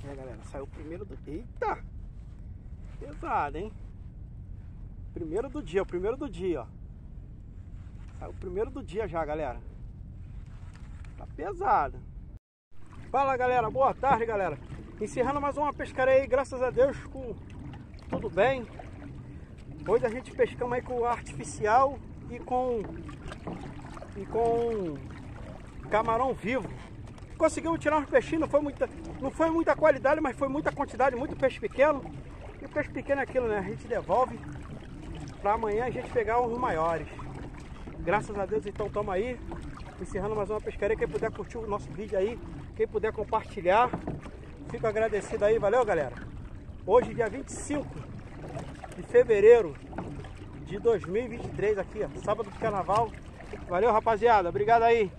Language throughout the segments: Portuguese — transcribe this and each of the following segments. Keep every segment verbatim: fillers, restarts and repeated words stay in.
É, galera, saiu o primeiro do... Eita! Pesado, hein? Primeiro do dia, o primeiro do dia, ó. Saiu o primeiro do dia já, galera. Tá pesado. Fala, galera, boa tarde, galera. Encerrando mais uma pescaria aí, graças a Deus, com tudo bem. Hoje a gente pescamos aí com artificial e com e com camarão vivo. Conseguimos tirar uns peixinhos, não foi muita, não foi muita qualidade, mas foi muita quantidade, muito peixe pequeno. E o peixe pequeno é aquilo, né? A gente devolve para amanhã a gente pegar uns maiores. Graças a Deus, então estamos aí, encerrando mais uma pescaria. Quem puder curtir o nosso vídeo aí, quem puder compartilhar, fico agradecido aí, valeu, galera. Hoje, dia vinte e cinco de fevereiro de dois mil e vinte e três, aqui, ó, sábado de carnaval. Valeu, rapaziada, obrigado aí.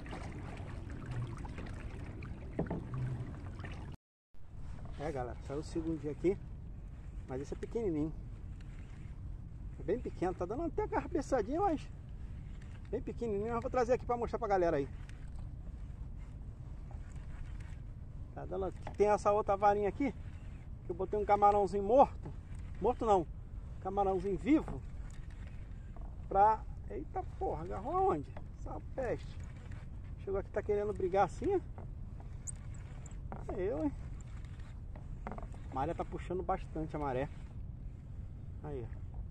É, galera, saiu o segundo dia aqui, mas esse é pequenininho. É bem pequeno, tá dando até a cabeçadinha, mas bem pequenininho. Eu vou trazer aqui pra mostrar pra galera aí. Tá dando... Tem essa outra varinha aqui, que eu botei um camarãozinho morto. Morto não, camarãozinho vivo. Pra... Eita porra, agarrou aonde? Essa peste. Chegou aqui, tá querendo brigar assim, ó. É eu, hein? A maré tá puxando bastante a maré. Aí,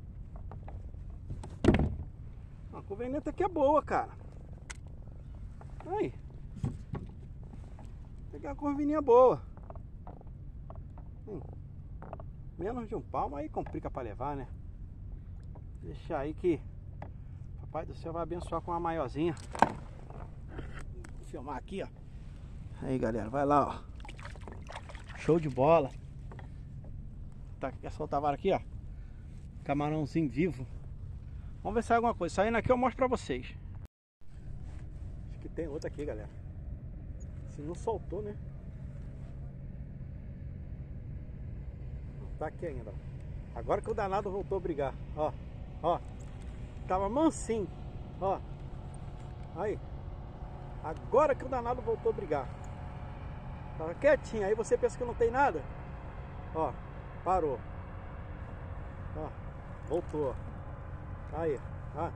ó. A conveniente aqui é boa, cara. Aí. Pegar a corvininha boa. Hum. Menos de um palmo aí complica pra levar, né? Deixar aí que Papai do Céu vai abençoar com uma maiorzinha. Vou filmar aqui, ó. Aí, galera, vai lá, ó. Show de bola. Tá, quer soltar a vara aqui, ó. Camarãozinho vivo. Vamos ver se sai alguma coisa. Saindo aqui eu mostro pra vocês. Acho que tem outra aqui, galera. Se não soltou, né? Não tá aqui ainda. Agora que o danado voltou a brigar. Ó, ó. Tava mansinho. Ó. Aí. Agora que o danado voltou a brigar. Tava quietinho. Aí você pensa que não tem nada. Ó. Parou. Ó. Voltou. Aí. Ó.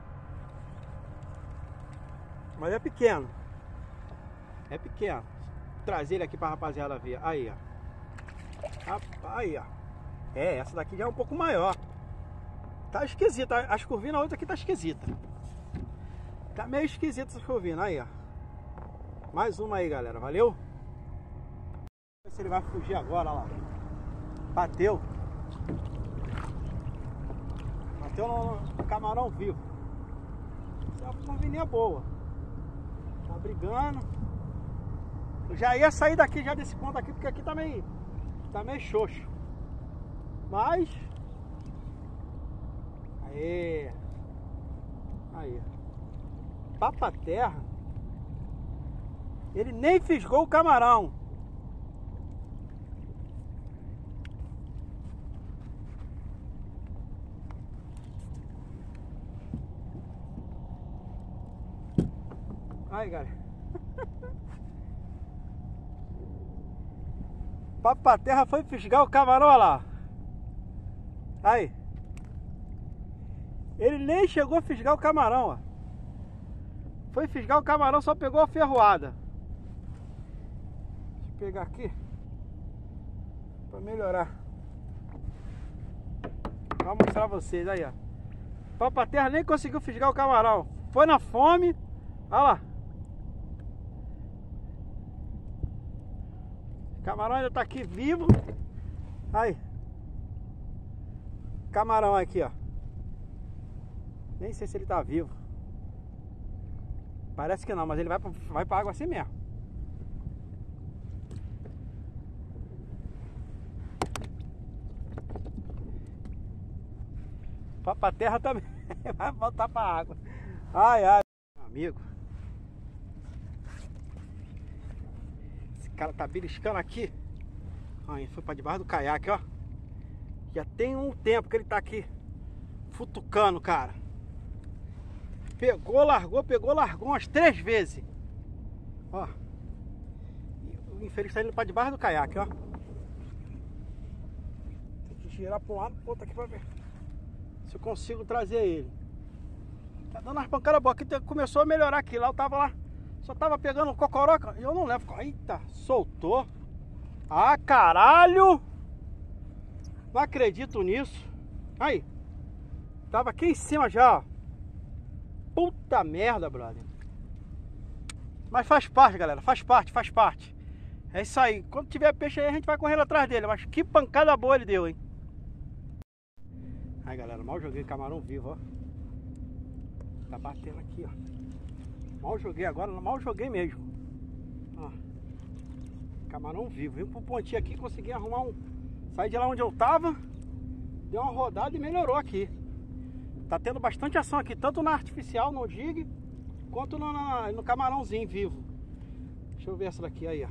Mas é pequeno. É pequeno. Vou trazer ele aqui pra rapaziada ver. Aí, ó. Aí, ó. É, essa daqui já é um pouco maior. Tá esquisita. As curvinas, a outra aqui tá esquisita. Tá meio esquisita essa curvina. Aí, ó. Mais uma aí, galera. Valeu? Vamos ver se ele vai fugir agora, ó lá. Bateu. Bateu no camarão vivo. Essa é uma curvininha boa. Tá brigando. Eu já ia sair daqui, já desse ponto aqui, porque aqui tá meio, tá meio xoxo. Mas... Aê. Aí. Papa terra. Ele nem fisgou o camarão. Aí, galera. Papa terra foi fisgar o camarão, olha lá. Aí. Ele nem chegou a fisgar o camarão, ó. Foi fisgar o camarão, só pegou a ferroada. Deixa eu pegar aqui pra melhorar. Vou mostrar pra vocês aí, ó. Papa terra nem conseguiu fisgar o camarão. Foi na fome. Olha lá. O camarão ainda tá aqui vivo. Aí. Camarão aqui, ó. Nem sei se ele tá vivo. Parece que não, mas ele vai pra, vai pra água assim mesmo. Papa terra também vai voltar pra água. Ai, ai. Amigo. Esse cara tá beliscando aqui. Aí, foi pra debaixo do caiaque, ó. Já tem um tempo que ele tá aqui futucando, cara. Pegou, largou, pegou, largou umas três vezes. Ó. O infeliz tá indo pra debaixo do caiaque, ó. girar para um lado, pro outro aqui pra ver se eu consigo trazer ele. Tá dando umas pancadas boas. Aqui começou a melhorar aqui. Lá eu tava lá, só tava pegando cocoroca e eu não levo. Eita, soltou. Ah, caralho! Não acredito nisso. Aí, tava aqui em cima já, ó. Puta merda, brother. Mas faz parte, galera. Faz parte, faz parte. É isso aí. Quando tiver peixe aí, a gente vai correndo atrás dele. Mas que pancada boa ele deu, hein? Aí, galera, mal joguei camarão vivo, ó. Tá batendo aqui, ó. Mal joguei agora, mal joguei mesmo. Ó. Camarão vivo. Vim pro pontinho aqui, consegui arrumar um... Saí de lá onde eu tava, deu uma rodada e melhorou aqui. Tá tendo bastante ação aqui, tanto na artificial, no jig, quanto no, no, no camarãozinho vivo. Deixa eu ver essa daqui aí, ó.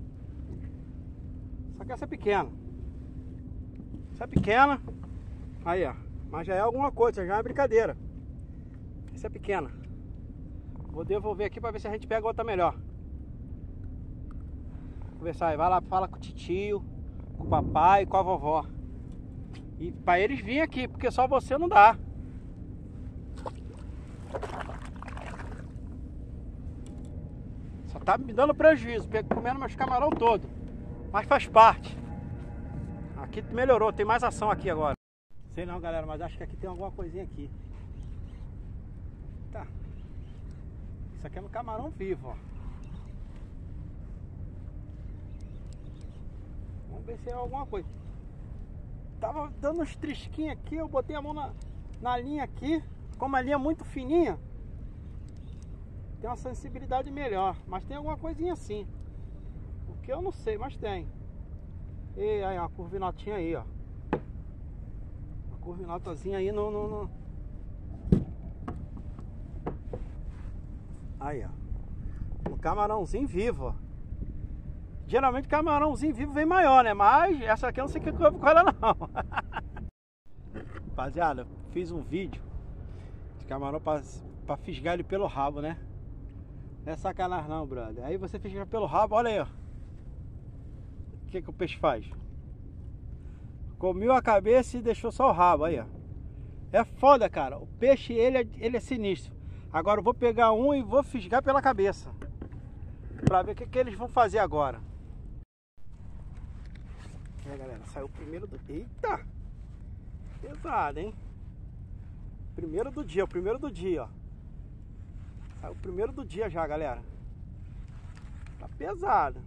Só que essa é pequena. Essa é pequena. Aí, ó. Mas já é alguma coisa, já é uma brincadeira. Essa é pequena. Vou devolver aqui pra ver se a gente pega outra melhor. Vou ver se aí. Vai lá, fala com o titio, com o papai, com a vovó. E pra eles virem aqui, porque só você não dá. Só tá me dando prejuízo, comendo meus camarão todo. Mas faz parte. Aqui melhorou, tem mais ação aqui agora. Sei não, galera, mas acho que aqui tem alguma coisinha aqui. Tá. Isso aqui é no camarão vivo, ó. Vamos ver se é alguma coisa. Tava dando uns trisquinhos aqui, eu botei a mão na, na linha aqui. Como a linha é muito fininha, tem uma sensibilidade melhor. Mas tem alguma coisinha assim. O que eu não sei, mas tem. E aí, uma curvinotinha aí, ó. Uma curvinotazinha aí no, no, no... Aí, ó. Um camarãozinho vivo, ó. Geralmente camarãozinho vivo vem maior, né? Mas essa aqui eu não sei o que eu vou com ela, não. Rapaziada, fiz um vídeo de camarão pra, pra fisgar ele pelo rabo, né? Não é sacanagem não, brother. Aí você fisga pelo rabo, olha aí, ó. O que que o peixe faz? Comiu a cabeça e deixou só o rabo, aí, ó. É foda, cara. O peixe, ele é, ele é sinistro. Agora eu vou pegar um e vou fisgar pela cabeça, pra ver o que que eles vão fazer agora. É, galera, saiu o primeiro do... Eita! Pesado, hein? Primeiro do dia, o primeiro do dia, ó. Saiu o primeiro do dia já, galera. Tá pesado.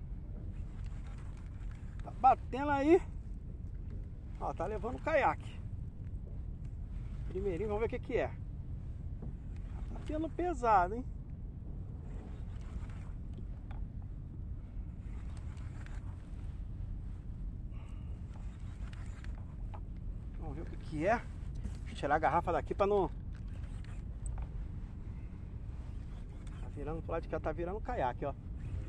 Tá batendo aí. Ó, tá levando o caiaque. Primeirinho, vamos ver o que que é. Tá tendo pesado, hein? Vamos ver o que que é. Deixa eu tirar a garrafa daqui pra não... Tá virando pro lado de cá, tá virando caiaque, ó.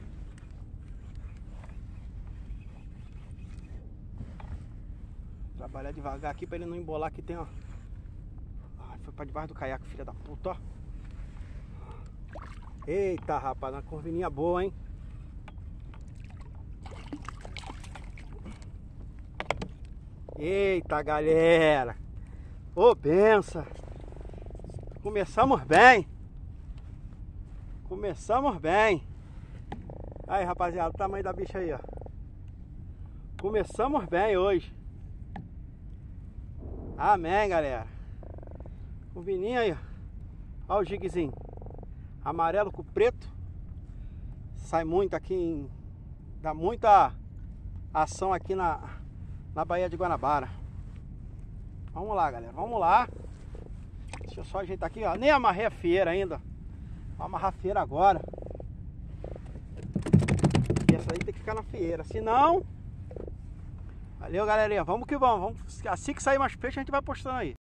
Trabalhar devagar aqui pra ele não embolar. Aqui tem, ó. Ai, foi pra debaixo do caiaque, filha da puta, ó. Eita, rapaz, uma curvininha boa, hein? Eita, galera. Ô, benção. Começamos bem. Começamos bem. Aí, rapaziada, o tamanho da bicha aí, ó. Começamos bem hoje. Amém, galera. O vininho aí, ó. Olha o jiguezinho. Amarelo com preto. Sai muito aqui em... Dá muita ação aqui na, na Baía de Guanabara. Vamos lá, galera. Vamos lá. Deixa eu só ajeitar aqui, ó. Nem amarrei a fieira ainda. Vou amarrar a fieira agora. E essa aí tem que ficar na fieira. Senão... Valeu, galerinha. Vamos que vamos. vamos. Assim que sair mais peixe, a gente vai postando aí.